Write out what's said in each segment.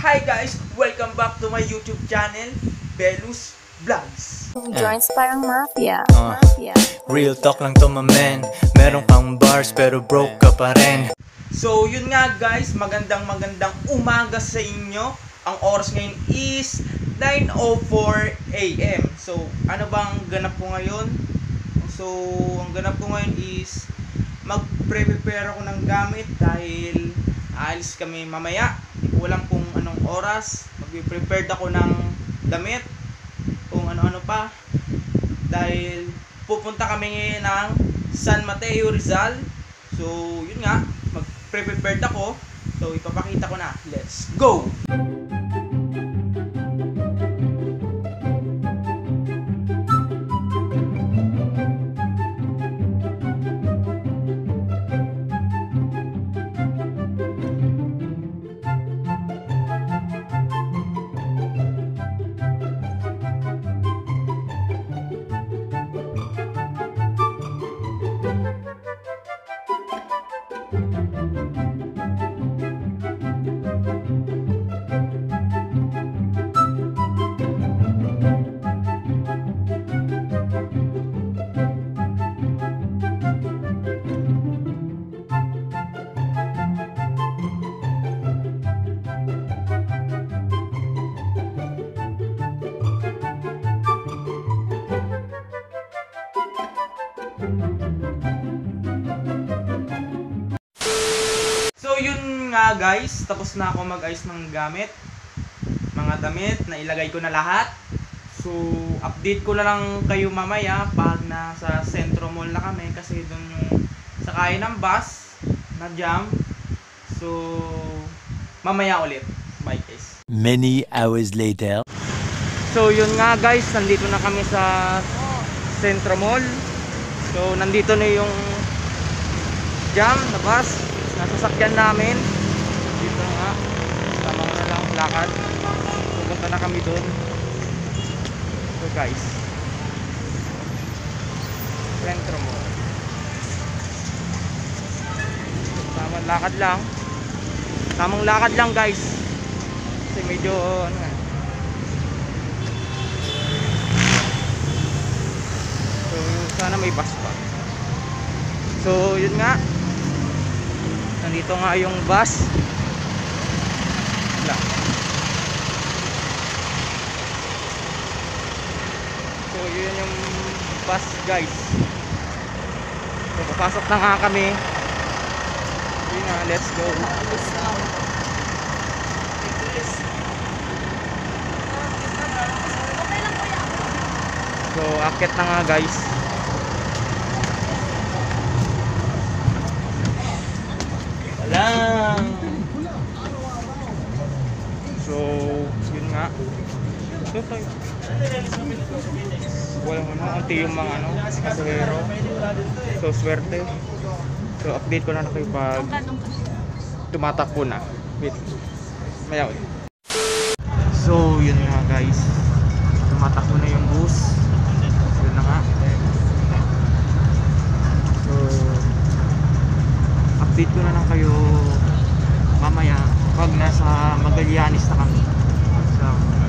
Hi guys! Welcome back to my YouTube channel, Belus Vlogs. Joints parang mafia. Real talk lang to my man. Meron kang bars pero broke ka pa rin. So yun nga guys, magandang umaga sa inyo. Ang oras ngayon is 9:04 AM. So ano bang ganap ko ngayon? So ang ganap ko ngayon is mag-prepare ako ng gamit dahil aalis kami mamaya. Hindi ko alam kung anong oras. Mag-prepared ako ng damit, kung ano-ano pa. Dahil pupunta kami ngayon ng San Mateo, Rizal. So yun nga, mag-prepared ako. So ipapakita ko na. Let's go! So yun nga guys, tapos na ako mag-ayos ng gamit, mga damit, na ilagay ko na lahat. So update ko na lang kayo mamaya pag nasa Centro Mall na kami, kasi doon yung sakay ng bus na jam. So mamaya ulit. Bye guys. Many hours later. So yun nga guys, nandito na kami sa Centro Mall. So nandito na yung jam na bus, nasasakyan namin. Dito nga, tama ko na lang lakad. Pupunta na kami doon. So guys, Centro Mall. Tamang lakad lang. Tamang lakad lang guys. Kasi medyo ano nga. So sana may bus pa. So yun nga, nandito nga yung bus. Wala. So yun yung bus guys. So papasok na nga kami. Yun nga, let's go. So akit na nga guys. Lang. So, yun nga. Walang ano, unti yung mga ano, pasahero. So, swerte. So, update ko na kayo pag tumatakbo na. Wait. Maya ulit. So, yun nga guys. Tumatakbo na yung bus. Yun na nga. So, update ko na lang kayo mamaya pag nasa Magallanes na kami. So,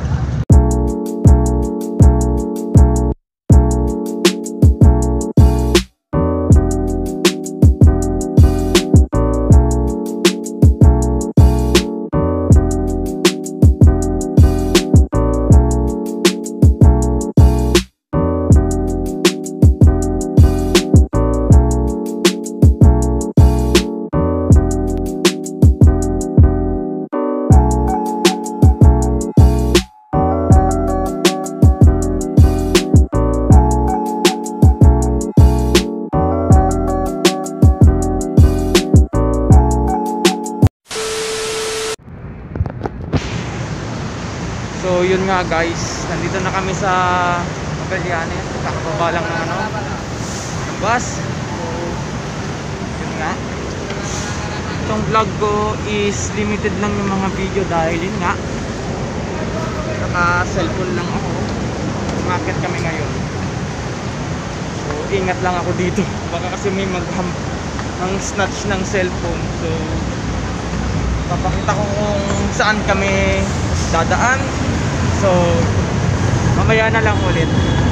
so yun nga guys, nandito na kami sa Magallanes. Kakababa lang ng ano, ng bus. So yun nga, itong vlog ko is limited lang yung mga video dahil yun nga, naka cellphone lang ako. Umakit kami ngayon. So ingat lang ako dito, baka kasi may mag-snatch ng cellphone. So papakita ko kung saan kami dadaan. So mamaya na lang ulit.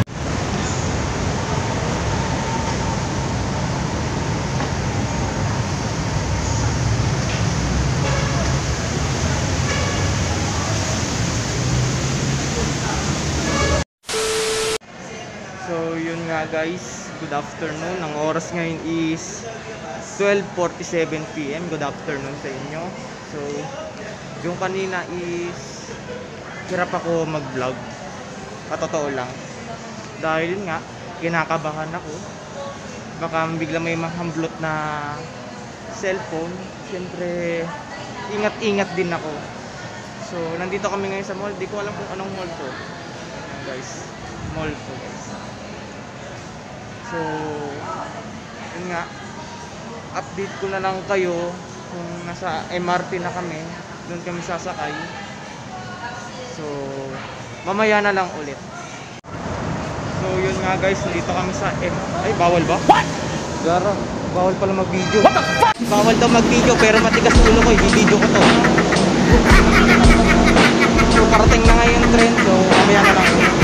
So yun nga guys, good afternoon. Ang oras ngayon is 12:47 PM. Good afternoon sa inyo. So yung kanina is hirap ako mag-vlog. Patotoo lang. Dahil yun nga, kinakabahan ako. Baka bigla may mahamblot na cellphone. Siyempre, ingat-ingat din ako. So nandito kami ngayon sa mall. Di ko alam kung anong mall to. Ayan, guys, mall to guys. So yun nga, update ko na lang kayo kung nasa MRT na kami, doon kami sasakay. So mamaya na lang ulit. So yun nga guys, dito kami sa ay bawal ba? What? Gara, bawal pala mag-video. What the fuck? Bawal daw mag-video pero matigas ulo ko, i-video ko to. So parating na ngayon trend, so mamaya na lang ulit.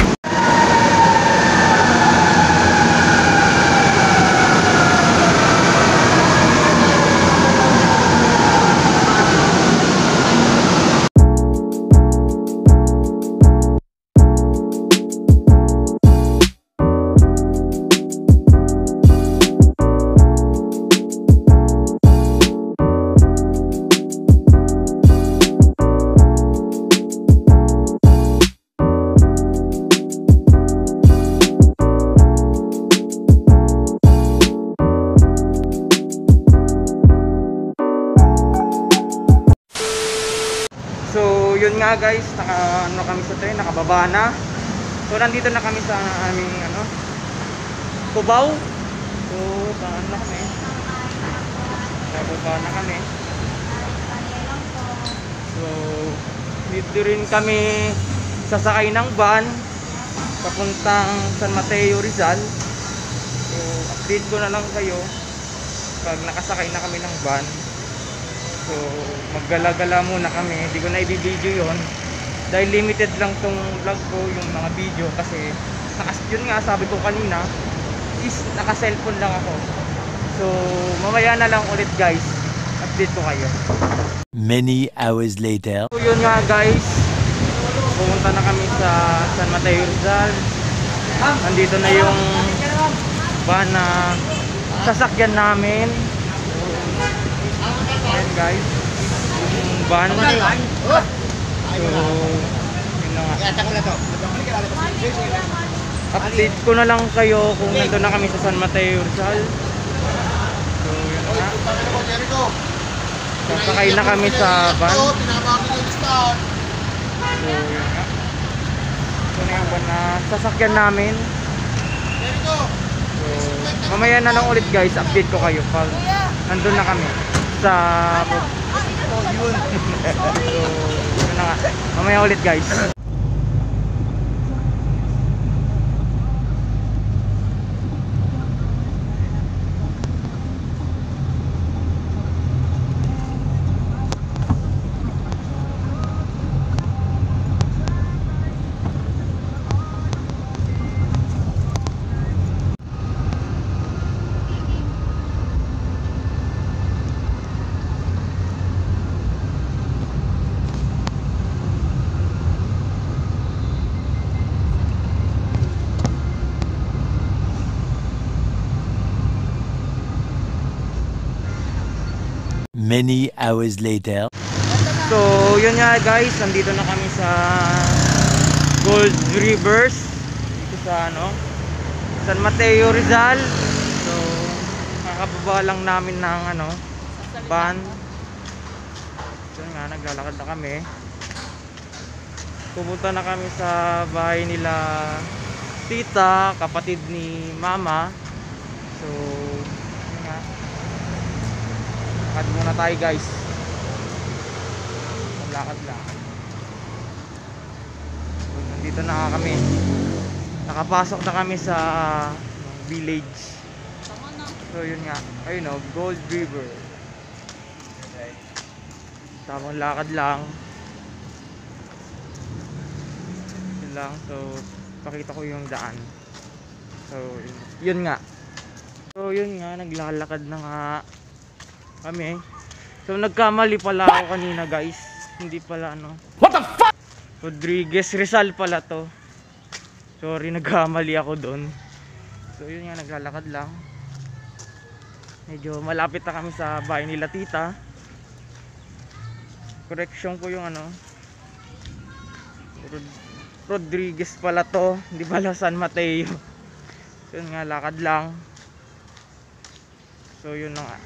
So yun nga guys, ano kami sa train, nakababa na. So nandito na kami sa aming Cubao. So saan na kami? Nakababa na kami. So dito rin kami sasakay ng van papuntang San Mateo, Rizal. So update ko na lang kayo pag nakasakay na kami ng van. So maggala-gala muna kami, hindi ko na i-video yon dahil limited lang tong vlog ko, yung mga video, kasi yun nga sabi ko kanina is naka-cellphone lang ako. So mamaya na lang ulit guys, update ko kayo. Many hours later. So yun nga guys, pumunta na kami sa San Mateo, Rizal. Nandito na yung van na sasakyan namin. Ayan guys, yung van. So yun na nga, update ko na lang kayo kung nandun na kami sa San Mateo, Rizal. So yun na nga, sasakay na kami sa van. So yun nga, ito na yung van na sasakyan namin. So mamaya na lang ulit guys, update ko kayo pag nandun na kami sa yun. So yun na nga, mamaya ulit guys. Many hours later. So yun nga guys, nandito na kami sa Gold Rivers, dito sa San Mateo, Rizal. So kakababa lang namin ng van. So nga, naglalakad na kami. Pupunta na kami sa bahay nila tita, kapatid ni mama. So yun nga, lakad muna tayo guys. Lakad lang. So, nandito na kami. Nakapasok na kami sa village. So yun nga, ayun Gold River. tamang lakad lang. Yun lang. So pakita ko yung daan. So yun nga. Naglalakad na nga kami. So nagkamali pala ako kanina, guys. Hindi pala ano. What the fuck? Rodriguez Rizal pala to. Sorry, nagkamali ako doon. So yun nga, naglalakad lang. Medyo malapit na kami sa bahay nila tita. Correction ko yung ano. Rodriguez pala to. Hindi pala San Mateo. So yun nga, lakad lang. So yun na nga.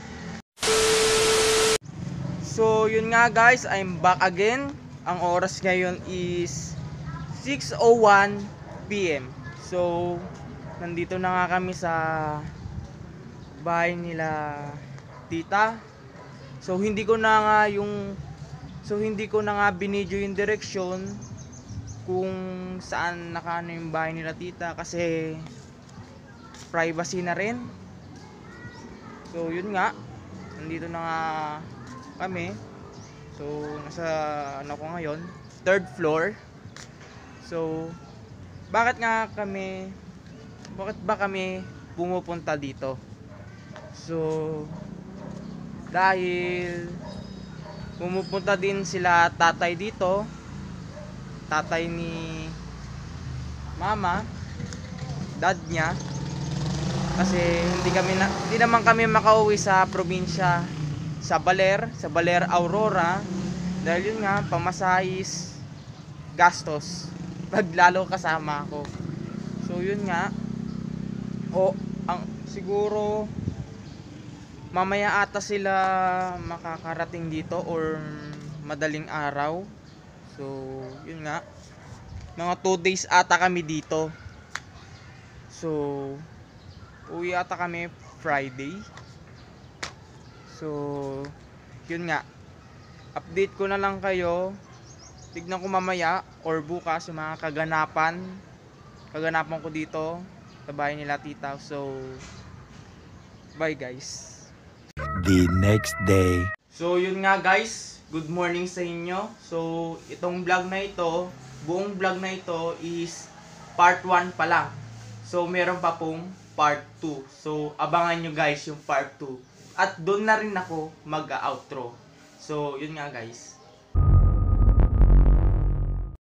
So yun nga guys, I'm back again. Ang oras ngayon is 6:01 PM. So nandito na nga kami sa bahay nila tita. So hindi ko na nga binidyo yung direksyon kung saan nakaano yung bahay nila tita kasi privacy na rin. So yun nga, nandito na nga kami. So nasa ano ko ngayon, 3rd floor. So bakit ba kami pumupunta dito? So dahil pumupunta din sila tatay dito, tatay ni mama, dad niya, kasi hindi naman kami makauwi sa probinsya, sa Baler Aurora, dahil yun nga, pamasahis gastos pag lalo kasama ako. So yun nga, siguro mamaya ata sila makakarating dito or madaling araw. So yun nga, mga 2 days ata kami dito. So uwi ata kami Friday. So yun nga, update ko na lang kayo. Tignan ko mamaya or bukas yung mga kaganapan ko dito sa bahay nila tita. So bye guys. The next day. So yun nga guys, good morning sa inyo. So itong vlog na ito, buong vlog na ito is part 1 pa lang. So meron pa pong part 2. So abangan nyo guys yung part 2. At doon na rin ako mag-outro. So yun nga guys.